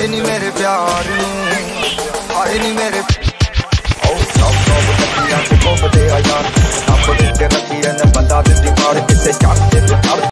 आए नी मेरे प्यार आए नी मेरे घूमते आ यार, अब रखी है न बता दी किसे